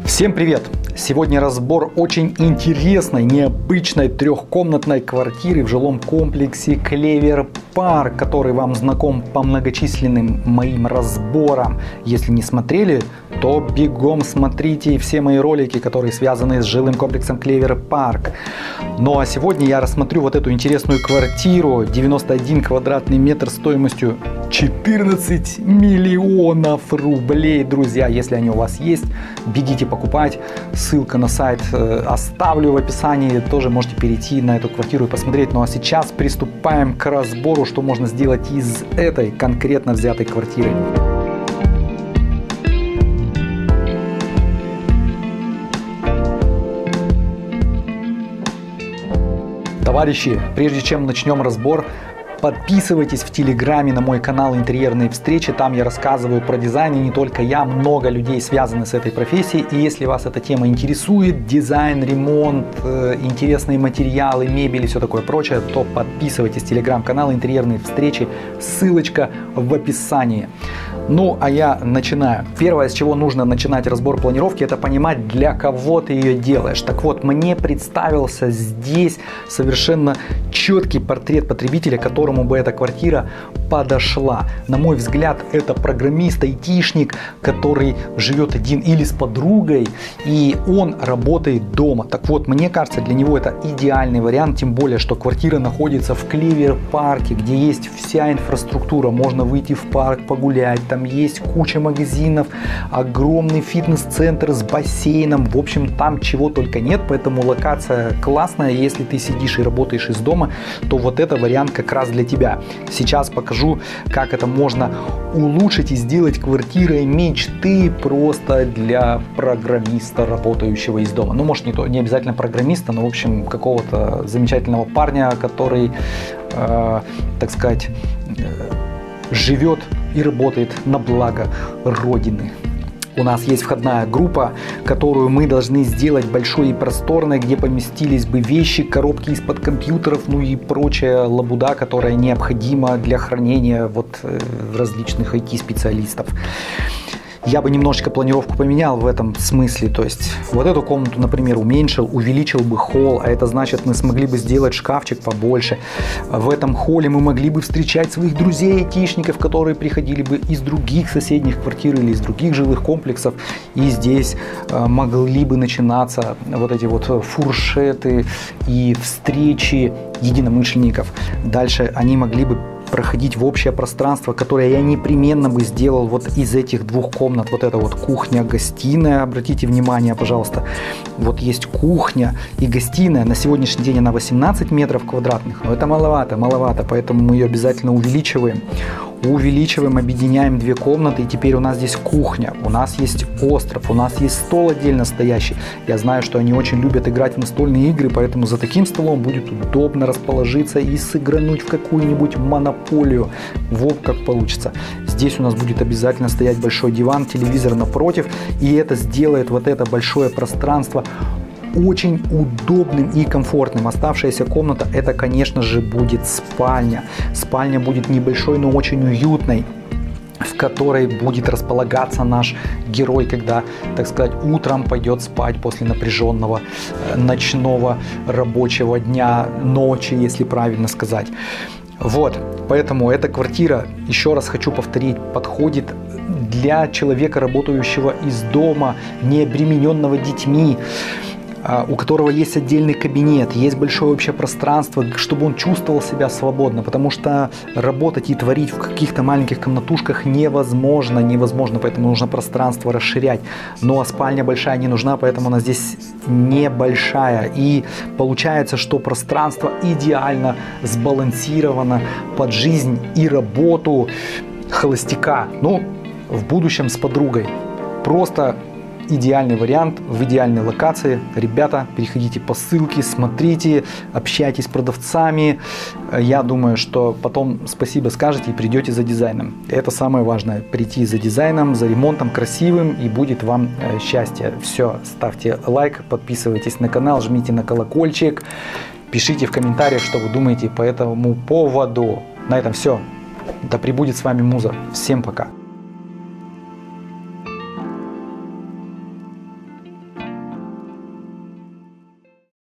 Всем привет! Сегодня разбор очень интересной, необычной трехкомнатной квартиры в жилом комплексе Клевер Парк, который вам знаком по многочисленным моим разборам. Если не смотрели, то бегом смотрите все мои ролики, которые связаны с жилым комплексом Клевер Парк. Ну а сегодня я рассмотрю вот эту интересную квартиру, 91 квадратный метр стоимостью 14 миллионов рублей. Друзья, если они у вас есть, бегите покупать. Ссылка на сайт оставлю в описании. Тоже можете перейти на эту квартиру и посмотреть. Ну а сейчас приступаем к разбору, что можно сделать из этой конкретно взятой квартиры. Товарищи, прежде чем начнем разбор, подписывайтесь в Телеграме на мой канал «Интерьерные встречи». Там я рассказываю про дизайн, и не только я, много людей связаны с этой профессией. И если вас эта тема интересует, дизайн, ремонт, интересные материалы, мебель и все такое прочее, то подписывайтесь в Телеграм-канал «Интерьерные встречи». Ссылочка в описании. Ну, а я начинаю. Первое, с чего нужно начинать разбор планировки, это понимать, для кого ты ее делаешь. Так вот, мне представился здесь совершенно четкий портрет потребителя, которому бы эта квартира подошла. На мой взгляд, это программист, айтишник, который живет один или с подругой, и он работает дома. Так вот, мне кажется, для него это идеальный вариант, тем более, что квартира находится в Клевер-парке, где есть вся инфраструктура, можно выйти в парк погулять, там есть куча магазинов, огромный фитнес-центр с бассейном, в общем, там чего только нет, поэтому локация классная. Если ты сидишь и работаешь из дома, то вот это вариант как раз для тебя. Сейчас покажу, как это можно улучшить и сделать квартирой мечты просто для программиста, работающего из дома. Ну, может, не обязательно программиста, но, в общем, какого-то замечательного парня, который, так сказать, живет и работает на благо Родины. У нас есть входная группа, которую мы должны сделать большой и просторной, где поместились бы вещи, коробки из-под компьютеров, ну и прочая лабуда, которая необходима для хранения вот различных IT-специалистов. Я бы немножечко планировку поменял в этом смысле, то есть вот эту комнату, например, уменьшил, увеличил бы холл, а это значит, мы смогли бы сделать шкафчик побольше. В этом холле мы могли бы встречать своих друзей-айтишников, которые приходили бы из других соседних квартир или из других жилых комплексов, и здесь могли бы начинаться вот эти вот фуршеты и встречи единомышленников. Дальше они могли бы проходить в общее пространство, которое я непременно бы сделал вот из этих двух комнат. Вот это вот кухня-гостиная, обратите внимание, пожалуйста. Вот есть кухня и гостиная. На сегодняшний день она 18 метров квадратных, но это маловато, поэтому мы ее обязательно увеличиваем. Объединяем две комнаты, и теперь у нас здесь кухня, у нас есть остров, у нас есть стол отдельно стоящий. Я знаю, что они очень любят играть в настольные игры, поэтому за таким столом будет удобно расположиться и сыгрануть в какую-нибудь монополию. Вот как получится. Здесь у нас будет обязательно стоять большой диван, телевизор напротив, и это сделает вот это большое пространство очень удобным и комфортным. Оставшаяся комната, это, конечно же, будет спальня. Спальня будет небольшой, но очень уютной, в которой будет располагаться наш герой, когда, так сказать, утром пойдет спать после напряженного ночного рабочего дня, ночи, если правильно сказать. Вот, поэтому эта квартира, еще раз хочу повторить, подходит для человека, работающего из дома, не обремененного детьми, у которого есть отдельный кабинет, есть большое общее пространство, чтобы он чувствовал себя свободно, потому что работать и творить в каких-то маленьких комнатушках невозможно, поэтому нужно пространство расширять. Ну а спальня большая не нужна, поэтому она здесь небольшая, и получается, что пространство идеально сбалансировано под жизнь и работу холостяка, ну, в будущем с подругой. Просто идеальный вариант в идеальной локации. Ребята, переходите по ссылке, смотрите, общайтесь с продавцами. Я думаю, что потом спасибо скажете и придете за дизайном. Это самое важное. Прийти за дизайном, за ремонтом красивым, и будет вам счастье. Все, ставьте лайк, подписывайтесь на канал, жмите на колокольчик, пишите в комментариях, что вы думаете по этому поводу. На этом все. Да пребудет с вами Муза. Всем пока.